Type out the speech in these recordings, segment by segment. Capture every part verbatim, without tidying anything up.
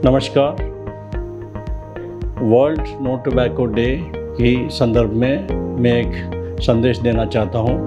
नमस्कार। World no tobacco day के संदर्भ में मैं एक संदेश देना चाहता हूँ।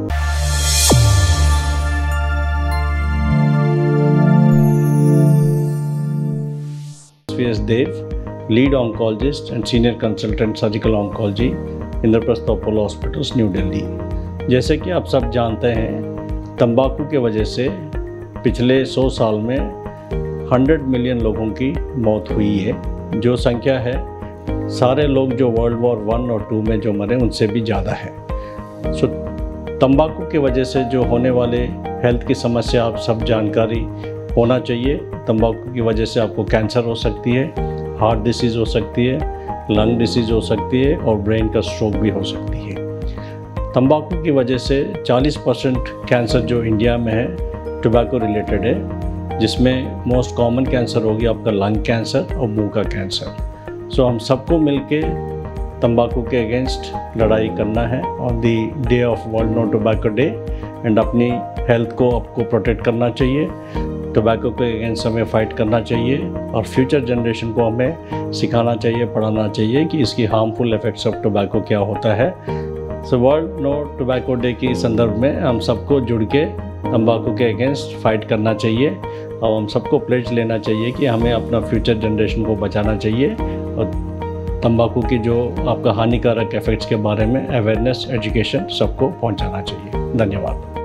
V S Dev, lead oncologist and senior consultant surgical oncology, Indraprastha Apollo hospitals, New Delhi. जैसे कि आप सब जानते हैं, तंबाकू के वजह से पिछले सौ साल में सौ मिलियन लोगों की मौत हुई है, जो संख्या है सारे लोग जो वर्ल्ड वॉर वन और टू में जो मरे उनसे भी ज़्यादा है। सो तंबाकू की वजह से जो होने वाले हेल्थ की समस्या आप सब जानकारी होना चाहिए। तंबाकू की वजह से आपको कैंसर हो सकती है, हार्ट डिसीज़ हो सकती है, लंग डिसीज़ हो सकती है और ब्रेन का स्ट्रोक भी हो सकती है। तंबाकू की वजह से चालीस परसेंट कैंसर जो इंडिया में है टोबैको रिलेटेड है, जिसमें मोस्ट कॉमन कैंसर होगी आपका लंग कैंसर और मुंह का कैंसर। सो हम सबको मिलके तंबाकू के अगेंस्ट लड़ाई करना है on the day of world no tobacco day, and अपनी हेल्थ को आपको प्रोटेक्ट करना चाहिए। टोबैको के अगेंस्ट हमें फाइट करना चाहिए और फ्यूचर जनरेशन को हमें सिखाना चाहिए, पढ़ाना चाहिए कि इसकी हार्मफुल इफ़ेक्ट्स ऑफ टोबैको क्या होता है। So world no tobacco day के संदर्भ में हम सबको जुड़ के तंबाकू के अगेंस्ट फाइट करना चाहिए और हम सबको प्लेज लेना चाहिए कि हमें अपना फ्यूचर जनरेशन को बचाना चाहिए और तंबाकू की जो आपका हानिकारक इफ़ेक्ट्स के बारे में अवेयरनेस, एजुकेशन सबको पहुंचाना चाहिए। धन्यवाद।